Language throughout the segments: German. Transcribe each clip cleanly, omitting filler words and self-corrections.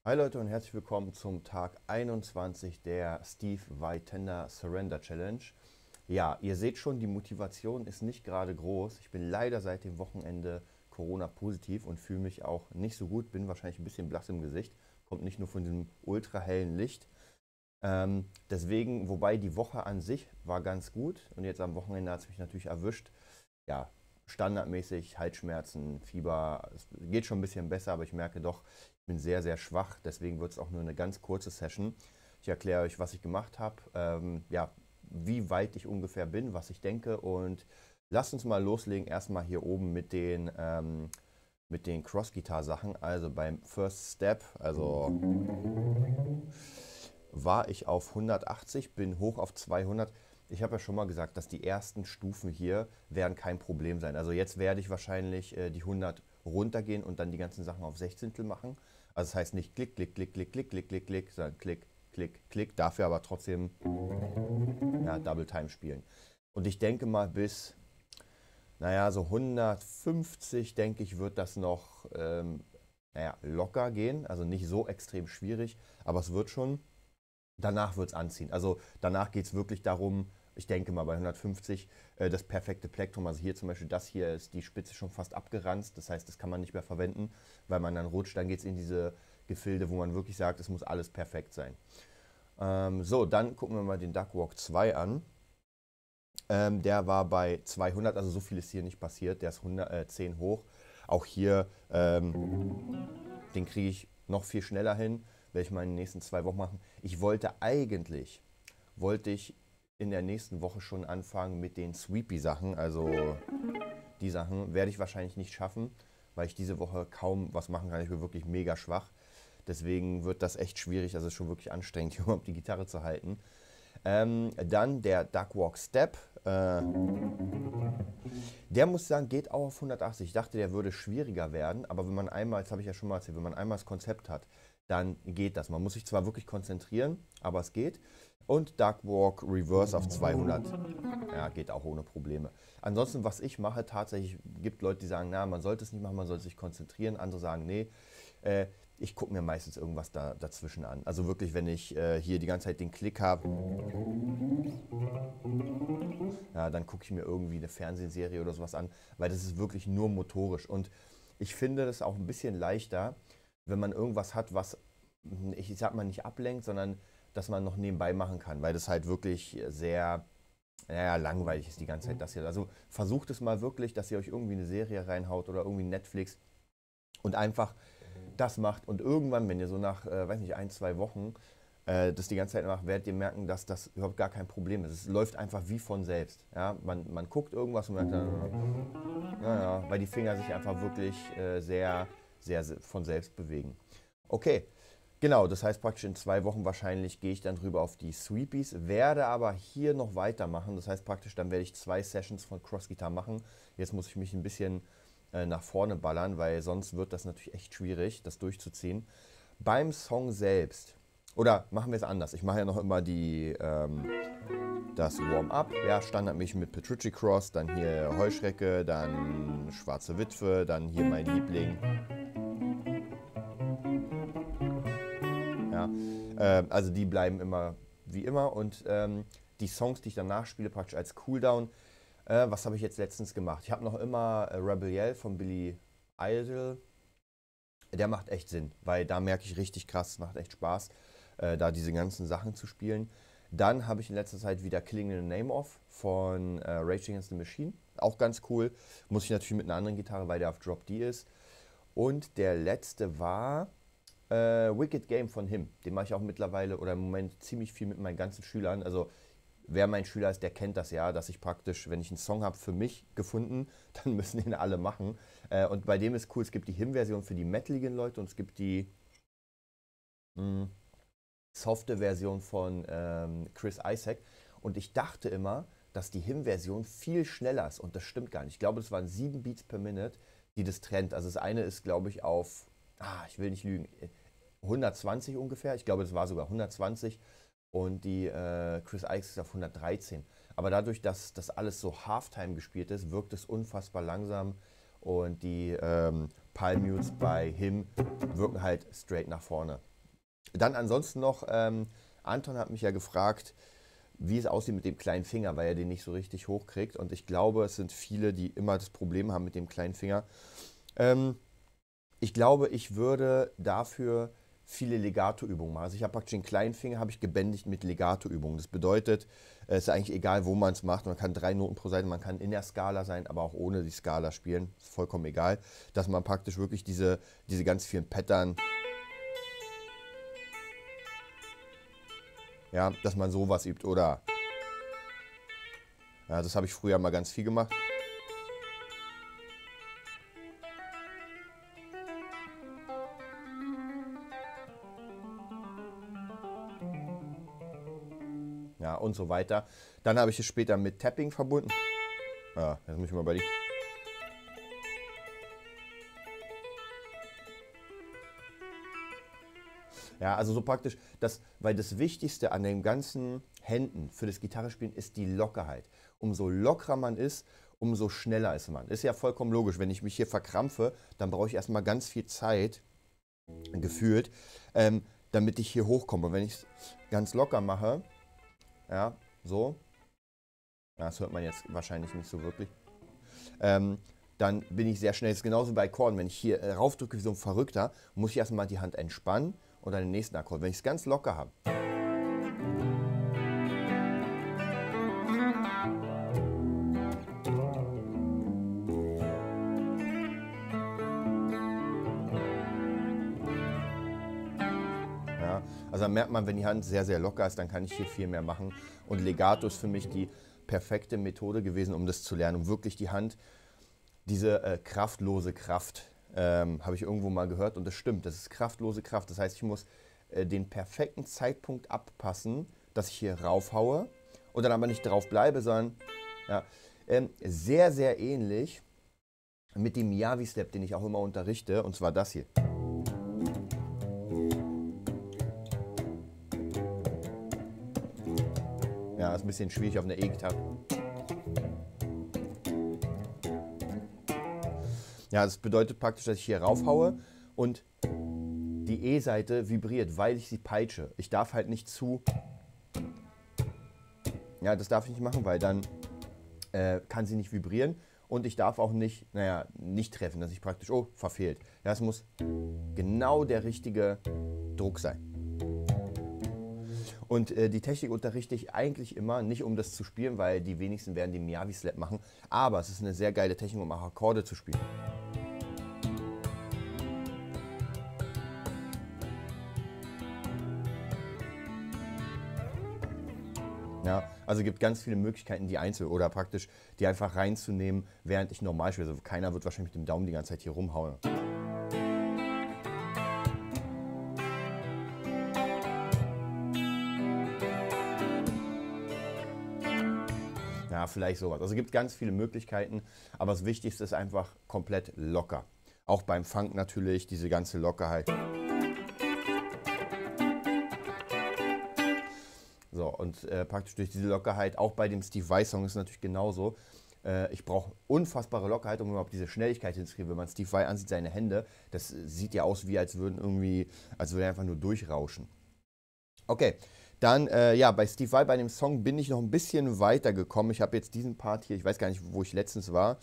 Hi Leute und herzlich willkommen zum Tag 21 der Steve Vai Tender Surrender Challenge. Ja, ihr seht schon, die Motivation ist nicht gerade groß. Ich bin leider seit dem Wochenende Corona positiv und fühle mich auch nicht so gut, bin wahrscheinlich ein bisschen blass im Gesicht. Kommt nicht nur von diesem ultra hellen Licht. Deswegen, wobei die Woche an sich war ganz gut und jetzt am Wochenende hat es mich natürlich erwischt. Ja, standardmäßig Halsschmerzen, Fieber, es geht schon ein bisschen besser, aber ich merke doch, ich bin sehr, sehr schwach. Deswegen wird es auch nur eine ganz kurze Session. Ich erkläre euch, was ich gemacht habe, ja, wie weit ich ungefähr bin, was ich denke und lasst uns mal loslegen. Erstmal hier oben mit den Cross-Guitar-Sachen. Also beim First Step, also war ich auf 180, bin hoch auf 200. Ich habe ja schon mal gesagt, dass die ersten Stufen hier werden kein Problem sein. Also jetzt werde ich wahrscheinlich die 100 runtergehen und dann die ganzen Sachen auf Sechzehntel machen. Also das heißt nicht klick, klick, klick, klick, klick, klick, klick, klick, sondern klick, klick, klick. Dafür aber trotzdem ja, Double Time spielen. Und ich denke mal bis, naja, so 150, denke ich, wird das noch naja, locker gehen. Also nicht so extrem schwierig, aber es wird schon. Danach wird es anziehen. Also danach geht es wirklich darum, ich denke mal bei 150, das perfekte Plektrum. Also hier zum Beispiel, das hier ist die Spitze schon fast abgeranzt. Das heißt, das kann man nicht mehr verwenden, weil man dann rutscht. Dann geht es in diese Gefilde, wo man wirklich sagt, es muss alles perfekt sein. So, dann gucken wir mal den Duckwalk 2 an. Der war bei 200, also so viel ist hier nicht passiert. Der ist 10 hoch. Auch hier, den kriege ich noch viel schneller hin, werde ich mal in den nächsten 2 Wochen machen. Ich wollte ich in der nächsten Woche schon anfangen mit den Sweepy-Sachen. Also die Sachen werde ich wahrscheinlich nicht schaffen, weil ich diese Woche kaum was machen kann. Ich bin wirklich mega schwach. Deswegen wird das echt schwierig. Also es ist schon wirklich anstrengend, hier überhaupt die Gitarre zu halten. Dann der Duckwalk Step. Der muss ich sagen, geht auch auf 180. Ich dachte, der würde schwieriger werden, aber wenn man einmal, das habe ich ja schon mal erzählt, wenn man einmal das Konzept hat, dann geht das. Man muss sich zwar wirklich konzentrieren, aber es geht. Und Duckwalk Reverse auf 200. Ja, geht auch ohne Probleme. Ansonsten, was ich mache, tatsächlich gibt Leute, die sagen, na, man sollte es nicht machen, man sollte sich konzentrieren. Andere sagen, nee. Ich gucke mir meistens irgendwas dazwischen an. Also wirklich, wenn ich hier die ganze Zeit den Klick habe, ja, dann gucke ich mir irgendwie eine Fernsehserie oder sowas an, weil das ist wirklich nur motorisch. Und ich finde das auch ein bisschen leichter, wenn man irgendwas hat, was, ich sag mal, nicht ablenkt, sondern dass man noch nebenbei machen kann, weil das halt wirklich sehr, naja, langweilig ist die ganze Zeit das hier. Also versucht es mal wirklich, dass ihr euch irgendwie eine Serie reinhaut oder irgendwie Netflix und einfach das macht. Und irgendwann, wenn ihr so nach, weiß nicht, 1, 2 Wochen das die ganze Zeit macht, werdet ihr merken, dass das überhaupt gar kein Problem ist. Es läuft einfach wie von selbst. Ja? Man guckt irgendwas und merkt dann, naja, weil die Finger sich einfach wirklich sehr von selbst bewegen. Okay, genau, das heißt praktisch in 2 Wochen wahrscheinlich gehe ich dann drüber auf die Sweepies, werde aber hier noch weitermachen. Das heißt praktisch, dann werde ich 2 Sessions von Cross Guitar machen. Jetzt muss ich mich ein bisschen nach vorne ballern, weil sonst wird das natürlich echt schwierig, das durchzuziehen. Beim Song selbst, oder machen wir es anders. Ich mache ja noch immer das Warm-up, ja, standardmäßig mit Petrucci Cross, dann hier Heuschrecke, dann Schwarze Witwe, dann hier mein Liebling. Ja, also die bleiben immer wie immer und die Songs, die ich danach spiele, praktisch als Cooldown. Was habe ich jetzt letztens gemacht? Ich habe noch immer Rebel Yell von Billy Idol. Der macht echt Sinn, weil da merke ich richtig krass, es macht echt Spaß, da diese ganzen Sachen zu spielen. Dann habe ich in letzter Zeit wieder Killing the Name Off von Rage Against the Machine. Auch ganz cool. Muss ich natürlich mit einer anderen Gitarre, weil der auf Drop D ist. Und der letzte war Wicked Game von Him. Den mache ich auch mittlerweile oder im Moment ziemlich viel mit meinen ganzen Schülern. Also wer mein Schüler ist, der kennt das ja, dass ich praktisch, wenn ich einen Song habe für mich gefunden, dann müssen den alle machen. Und bei dem ist cool, es gibt die Him-Version für die metaligen Leute und es gibt die mh, softe Version von Chris Isaak. Und ich dachte immer, dass die Him-Version viel schneller ist und das stimmt gar nicht. Ich glaube, das waren 7 Beats per Minute, die das trennt. Also das eine ist, glaube ich, auf, ich will nicht lügen, 120 ungefähr. Ich glaube, das war sogar 120 und die Chris Ikes ist auf 113. Aber dadurch, dass das alles so Halftime gespielt ist, wirkt es unfassbar langsam und die Palm Mutes bei Him wirken halt straight nach vorne. Dann ansonsten noch, Anton hat mich ja gefragt, wie es aussieht mit dem kleinen Finger, weil er den nicht so richtig hochkriegt. Und ich glaube, es sind viele, die immer das Problem haben mit dem kleinen Finger. Ähm, Ich glaube, ich würde dafür viele Legato-Übungen machen. Also ich habe praktisch den kleinen Finger habe ich gebändigt mit Legato-Übungen. Das bedeutet, es ist eigentlich egal, wo man es macht. Man kann 3 Noten pro Seite, man kann in der Skala sein, aber auch ohne die Skala spielen. Ist vollkommen egal. Dass man praktisch wirklich diese ganz vielen Pattern, ja, dass man sowas übt. Oder, ja, das habe ich früher mal ganz viel gemacht. Ja, und so weiter. Dann habe ich es später mit Tapping verbunden. Ja, jetzt muss ich mal überlegen. Ja, also so praktisch, weil das Wichtigste an den ganzen Händen für das Gitarrespielen ist die Lockerheit. Umso lockerer man ist, umso schneller ist man. Ist ja vollkommen logisch. Wenn ich mich hier verkrampfe, dann brauche ich erstmal ganz viel Zeit, gefühlt, damit ich hier hochkomme. Und wenn ich es ganz locker mache, ja, so, ja, das hört man jetzt wahrscheinlich nicht so wirklich, dann bin ich sehr schnell. Das ist genauso bei Akkorden. Wenn ich hier raufdrücke wie so ein Verrückter, muss ich erstmal die Hand entspannen und dann den nächsten Akkord. Wenn ich es ganz locker habe, ja, also dann merkt man, wenn die Hand sehr, sehr locker ist, dann kann ich hier viel mehr machen. Und Legato ist für mich die perfekte Methode gewesen, um das zu lernen, um wirklich die Hand, diese kraftlose Kraft, habe ich irgendwo mal gehört und das stimmt, das ist kraftlose Kraft. Das heißt, ich muss den perfekten Zeitpunkt abpassen, dass ich hier raufhaue und dann aber nicht drauf bleibe, sondern ja, sehr, sehr ähnlich mit dem Miyavi-Step, den ich auch immer unterrichte, und zwar das hier. Ja, ist ein bisschen schwierig auf einer E-Gitarre. Ja, das bedeutet praktisch, dass ich hier raufhaue und die E-Seite vibriert, weil ich sie peitsche. Ich darf halt nicht ja, das darf ich nicht machen, weil dann kann sie nicht vibrieren und ich darf auch nicht, naja, nicht treffen, dass ich praktisch, oh, verfehlt. Ja, es muss genau der richtige Druck sein. Und die Technik unterrichte ich eigentlich immer, nicht um das zu spielen, weil die wenigsten werden den Miyavi-Slap machen, aber es ist eine sehr geile Technik, um auch Akkorde zu spielen. Ja, also gibt ganz viele Möglichkeiten, die oder praktisch die einfach reinzunehmen, während ich normal spiele. Also keiner wird wahrscheinlich mit dem Daumen die ganze Zeit hier rumhauen. Ja, vielleicht sowas. Also es gibt ganz viele Möglichkeiten, aber das Wichtigste ist einfach komplett locker. Auch beim Funk natürlich, diese ganze Lockerheit. So, und praktisch durch diese Lockerheit, auch bei dem Steve Vai Song ist es natürlich genauso. Ich brauche unfassbare Lockerheit, um überhaupt diese Schnelligkeit hinzukriegen. Wenn man Steve Vai ansieht, seine Hände, das sieht ja aus, wie als würde er einfach nur durchrauschen. Okay, dann, ja, bei Steve Vai, bei dem Song bin ich noch ein bisschen weiter gekommen. Ich habe jetzt diesen Part hier, ich weiß gar nicht, wo ich letztens war.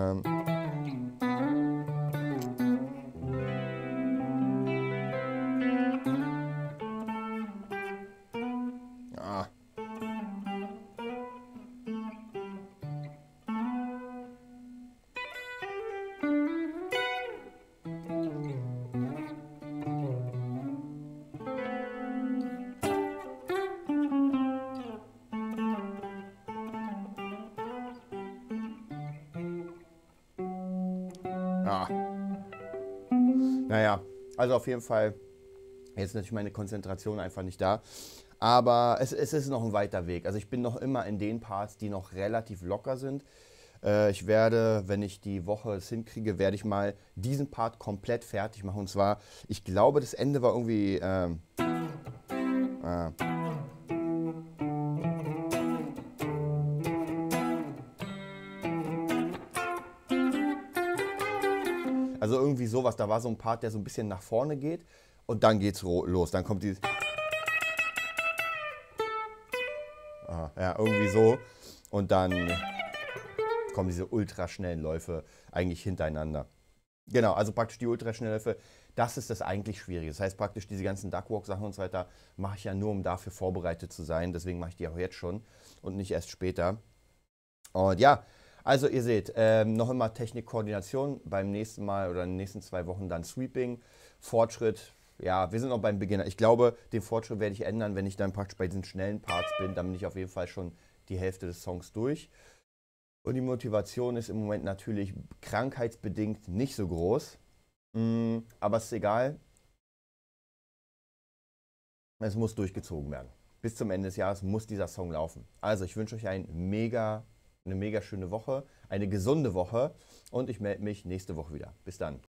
Naja, also auf jeden Fall, jetzt ist natürlich meine Konzentration einfach nicht da. Aber es ist noch ein weiter Weg. Also ich bin noch immer in den Parts, die noch relativ locker sind. Ich werde, wenn ich die Woche es hinkriege, werde ich mal diesen Part komplett fertig machen. Und zwar, ich glaube, das Ende war irgendwie... Also irgendwie sowas, da war so ein Part, der so ein bisschen nach vorne geht und dann geht's los. Dann kommt dieses... Aha, ja, irgendwie so. Und dann kommen diese ultraschnellen Läufe eigentlich hintereinander. Genau, also praktisch die ultraschnellen Läufe, das ist das eigentlich Schwierige. Das heißt praktisch diese ganzen Duckwalk-Sachen und so weiter mache ich ja nur, um dafür vorbereitet zu sein. Deswegen mache ich die auch jetzt schon und nicht erst später. Und ja, also ihr seht, noch immer Technik-Koordination, beim nächsten Mal oder in den nächsten 2 Wochen dann Sweeping, Fortschritt. Ja, wir sind noch beim Beginner. Ich glaube, den Fortschritt werde ich ändern, wenn ich dann praktisch bei diesen schnellen Parts bin. Dann bin ich auf jeden Fall schon die Hälfte des Songs durch. Und die Motivation ist im Moment natürlich krankheitsbedingt nicht so groß. Aber es ist egal, es muss durchgezogen werden. Bis zum Ende des Jahres muss dieser Song laufen. Also ich wünsche euch eine mega schöne Woche, eine gesunde Woche und ich melde mich nächste Woche wieder. Bis dann.